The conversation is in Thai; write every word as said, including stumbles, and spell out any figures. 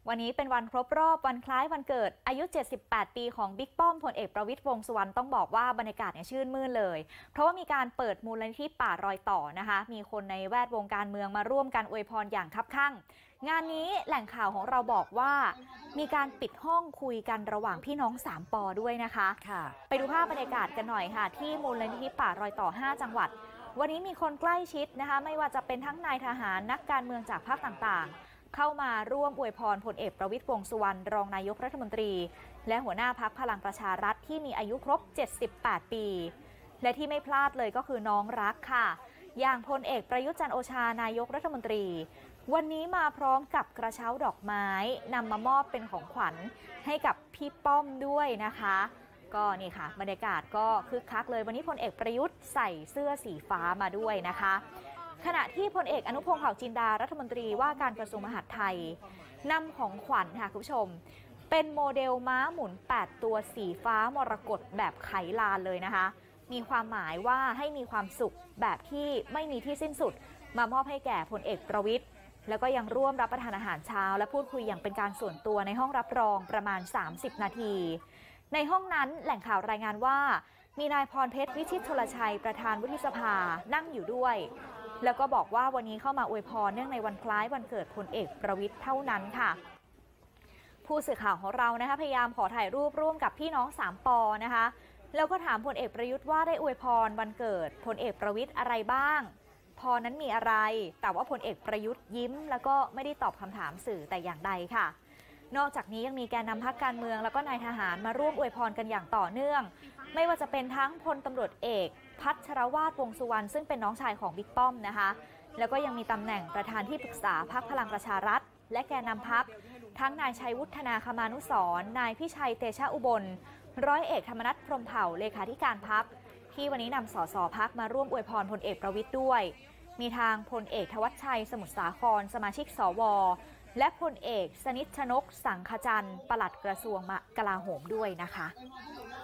วันนี้เป็นวันครบรอบวันคล้ายวันเกิดอายุเจ็ดสิบแปดปีของบิ๊กป้อมพลเอกประวิตรวงษ์สุวรรณต้องบอกว่าบรรยากาศเนี่ยชื่นมื่นเลยเพราะว่ามีการเปิดมูลนิธิป่ารอยต่อนะคะมีคนในแวดวงการเมืองมาร่วมกันอวยพรอย่างคับคั่งงานนี้แหล่งข่าวของเราบอกว่ามีการปิดห้องคุยกันระหว่างพี่น้องสามปอด้วยนะคะค่ะไปดูภาพบรรยากาศกันหน่อยค่ะที่มูลนิธิป่ารอยต่อห้าจังหวัดวันนี้มีคนใกล้ชิดนะคะไม่ว่าจะเป็นทั้งนายทหารนักการเมืองจากพรรคต่างๆเข้ามาร่วมอวยพรพลเอกประวิตรวงษ์สุวรรณรองนายกรัฐมนตรีและหัวหน้าพรรคพลังประชารัฐที่มีอายุครบเจ็ดสิบแปดปีและที่ไม่พลาดเลยก็คือน้องรักค่ะอย่างพลเอกประยุทธ์จันทร์โอชานายกรัฐมนตรีวันนี้มาพร้อมกับกระเช้าดอกไม้นำมามอบเป็นของขวัญให้กับพี่ป้อมด้วยนะคะก็นี่ค่ะบรรยากาศก็คึกคักเลยวันนี้พลเอกประยุทธ์ใส่เสื้อสีฟ้ามาด้วยนะคะขณะที่พลเอกอนุพงษ์เผ่าจินดารัฐมนตรีว่าการกระทรวงมหาดไทยนำของขวัญค่ะคุณผู้ชมเป็นโมเดลม้าหมุนแปดตัวสีฟ้ามรกตแบบไขลานเลยนะคะมีความหมายว่าให้มีความสุขแบบที่ไม่มีที่สิ้นสุดมามอบให้แก่พลเอกประวิตรแล้วก็ยังร่วมรับประทานอาหารเช้าและพูดคุยอย่างเป็นการส่วนตัวในห้องรับรองประมาณสามสิบนาทีในห้องนั้นแหล่งข่าวรายงานว่ามีนายพรเพชรวิชิตชลชัยประธานวุฒิสภานั่งอยู่ด้วยแล้วก็บอกว่าวันนี้เข้ามาอวยพรเนื่องในวันคล้ายวันเกิดพลเอกประวิตรเท่านั้นค่ะผู้สื่อข่าวของเรานะคะพยายามขอถ่ายรูปร่วมกับพี่น้องสามปอนะคะแล้วก็ถามพลเอกประยุทธ์ว่าได้อวยพรวันเกิดพลเอกประวิตรอะไรบ้างพรนั้นมีอะไรแต่ว่าพลเอกประยุทธ์ยิ้มแล้วก็ไม่ได้ตอบคำถามสื่อแต่อย่างใดค่ะนอกจากนี้ยังมีแกนนำพรรคการเมืองแล้วก็นายทหารมาร่วมอวยพรกันอย่างต่อเนื่องไม่ว่าจะเป็นทั้งพลตำรวจเอกพัชรวาทวงษ์สุวรรณซึ่งเป็นน้องชายของบิ๊กป้อมนะคะแล้วก็ยังมีตำแหน่งประธานที่ปรึกษาพรรคพลังประชารัฐและแกนนำพรรคทั้งนายชัยวุฒนาคมานุสรณ์นายพิชัยเตชะอุบลร้อยเอกธรรมนัสพรหมเผ่าเลขาธิการพรรคที่วันนี้นำสสพรรคมาร่วมอวยพรพลเอกประวิตรด้วยมีทางพลเอกธวัชชัยสมุทรสาครสมาชิกสวและพลเอกสนิทชนกสังขจันทร์ปลัดกระทรวงกลาโหมด้วยนะคะ